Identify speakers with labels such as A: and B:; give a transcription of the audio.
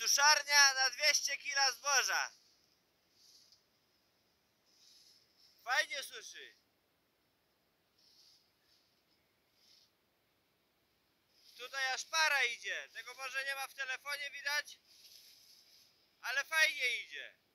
A: Suszarnia na 200 kg zboża. Fajnie suszy. Tutaj aż para idzie. Tego może nie ma w telefonie widać, ale fajnie idzie.